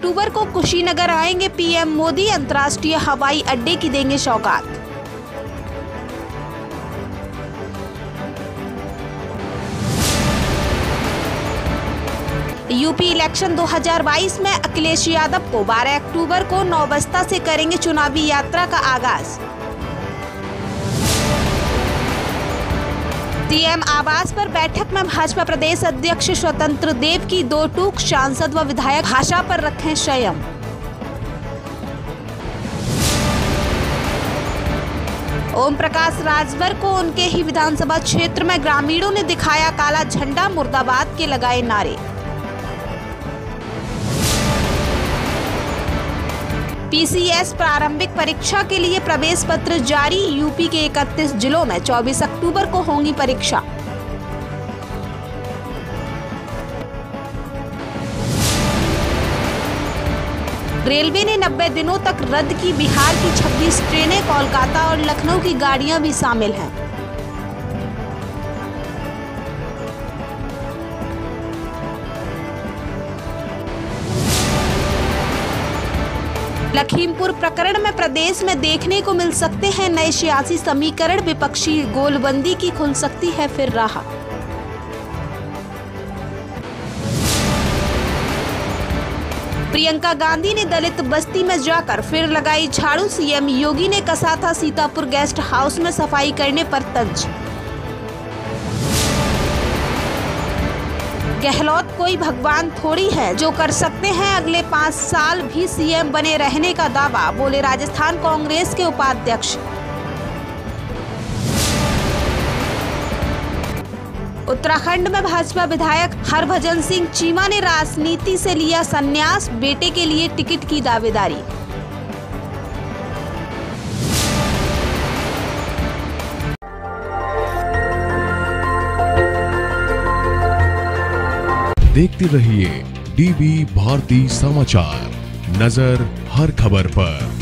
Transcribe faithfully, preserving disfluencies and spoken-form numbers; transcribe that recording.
अक्टूबर को कुशीनगर आएंगे पीएम मोदी, अंतर्राष्ट्रीय हवाई अड्डे की देंगे सौगात। यूपी इलेक्शन दो हज़ार बाईस में अखिलेश यादव को बारह अक्टूबर को नौबस्ता से करेंगे चुनावी यात्रा का आगाज। सीएम आवास पर बैठक में भाजपा प्रदेश अध्यक्ष स्वतंत्र देव की दो टूक, सांसद व विधायक भाषा पर रखें संयम। ओम प्रकाश राजभर को उनके ही विधानसभा क्षेत्र में ग्रामीणों ने दिखाया काला झंडा, मुर्दाबाद के लगाए नारे। पीसीएस प्रारंभिक परीक्षा के लिए प्रवेश पत्र जारी, यूपी के इकतीस जिलों में चौबीस अक्टूबर को होगी परीक्षा। रेलवे ने नब्बे दिनों तक रद्द की बिहार की छब्बीस ट्रेनें, कोलकाता और लखनऊ की गाड़ियां भी शामिल हैं। लखीमपुर प्रकरण में प्रदेश में देखने को मिल सकते हैं नए सियासी समीकरण, विपक्षी गोलबंदी की खुल सकती है फिर राह। प्रियंका गांधी ने दलित बस्ती में जाकर फिर लगाई झाड़ू, सीएम योगी ने कसा था सीतापुर गेस्ट हाउस में सफाई करने पर तंज। गहलोत कोई भगवान थोड़ी है जो कर सकते हैं अगले पाँच साल भी सीएम बने रहने का दावा, बोले राजस्थान कांग्रेस के उपाध्यक्ष। उत्तराखंड में भाजपा विधायक हरभजन सिंह चीमा ने राजनीति से लिया संन्यास, बेटे के लिए टिकट की दावेदारी। देखते रहिए डीबी भारती समाचार, नजर हर खबर पर।